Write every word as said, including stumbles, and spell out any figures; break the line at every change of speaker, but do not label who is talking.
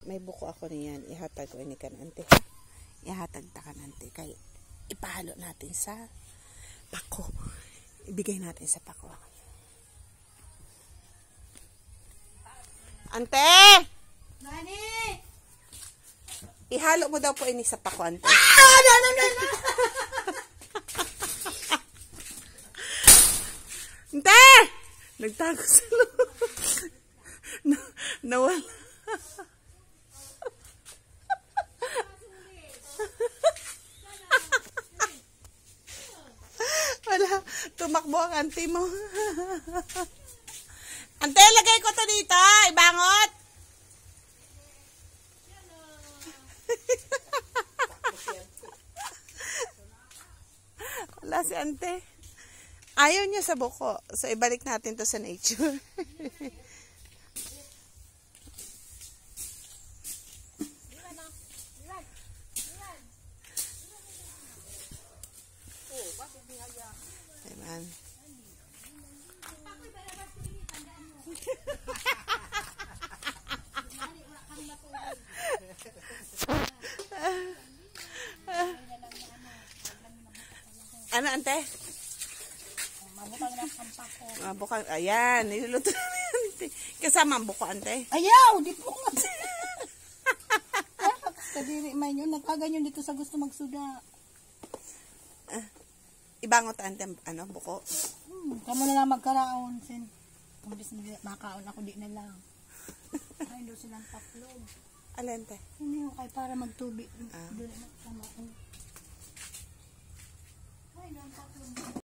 may buko ako niyan. Ihatag ko ini kan ante. Ihatag ta kan ante. Kay ipahalo natin sa pako. Ibigay natin sa pako. Ante!
Nani!
Ihalo mo daw po ini sa pako, ante.
Ah! No, no, no, no!
Ante! Nagtago sa loob. Na, nawala. Wala. Tumakbo ang auntie mo. Ante, lagay ko to dito. Ibangot. Wala si ante. Ayaw niya sa buko. So, ibalik natin to sa nature. Ayan. Ano, ante?
Mabukang na ang pako.
Mabukang, ayan, niluluto na yan. Kasama ang buko, ante.
Ayaw! Di po nga. Kadiri man yun. Nagkaganyan dito sa gusto magsuda.
Ah, ibangot, ante, ano, buko.
Hmm, kamo na lang magkaraon. Sin. Kung bis makaon ako, di na lang. Ay, doon silang tatlong.
Alente.
Hindi ko kay para magtubi.
Ah.
Doon na. Ay, doon tatlong.